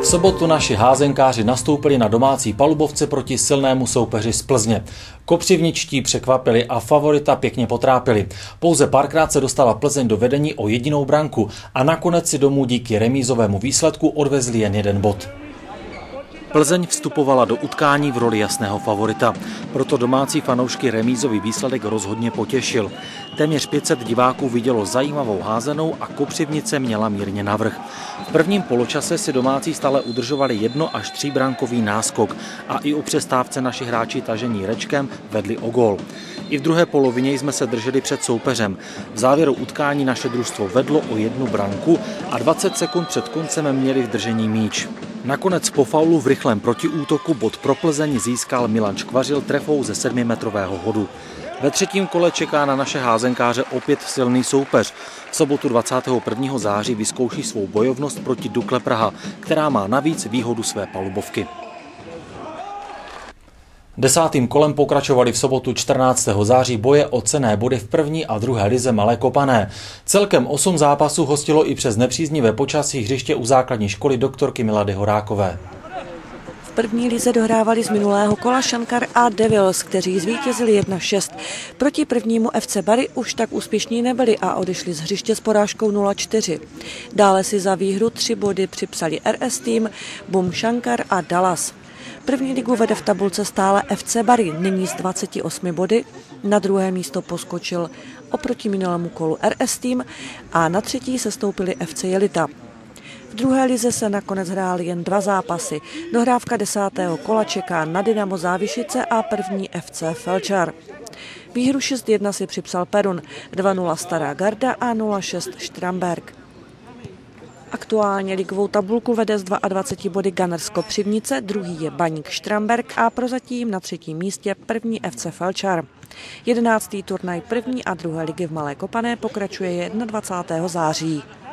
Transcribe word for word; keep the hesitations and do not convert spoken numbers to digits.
V sobotu naši házenkáři nastoupili na domácí palubovce proti silnému soupeři z Plzně. Kopřivničtí překvapili a favorita pěkně potrápili. Pouze párkrát se dostala Plzeň do vedení o jedinou branku a nakonec si domů díky remízovému výsledku odvezli jen jeden bod. Plzeň vstupovala do utkání v roli jasného favorita, proto domácí fanoušky remízový výsledek rozhodně potěšil. Téměř pět set diváků vidělo zajímavou házenou a Kopřivnice měla mírně navrch. V prvním poločase si domácí stále udržovali jedno až tříbrankový náskok a i o přestávce naši hráči tažení rečkem vedli o gól. I v druhé polovině jsme se drželi před soupeřem. V závěru utkání naše družstvo vedlo o jednu branku a dvacet sekund před koncem měli v držení míč. Nakonec po faulu v rychlém protiútoku bod pro Plzeň získal Milan Škvařil trefou ze sedmimetrového hodu. Ve třetím kole čeká na naše házenkáře opět silný soupeř. V sobotu dvacátého prvního září vyzkouší svou bojovnost proti Dukle Praha, která má navíc výhodu své palubovky. Desátým kolem pokračovali v sobotu čtrnáctého září boje o cenné body v první a druhé lize Malé Kopané. Celkem osm zápasů hostilo i přes nepříznivé počasí hřiště u základní školy doktorky Milady Horákové. V první lize dohrávali z minulého kola Šankar a Devils, kteří zvítězili jedna šest. Proti prvnímu F C Bari už tak úspěšní nebyli a odešli z hřiště s porážkou nula čtyři. Dále si za výhru tři body připsali R S Team, Bum Šankar a Dallas. První ligu vede v tabulce stále F C Bari, nyní s dvaceti osmi body. Na druhé místo poskočil oproti minulému kolu R S Team a na třetí sestoupili F C Jelita. V druhé lize se nakonec hrály jen dva zápasy. Dohrávka desátého kola čeká na Dynamo Závišice a první F C Felčar. Výhru šest jedna si připsal Perun, dva nula Stará Garda a nula šest Štramberk. Aktuálně ligovou tabulku vede z dvaceti dvou body Gunners Kopřivnice, druhý je Baník Štramberk a prozatím na třetím místě první F C Felčar. Jedenáctý turnaj první a druhé ligy v Malé Kopané pokračuje dvacátého prvního září.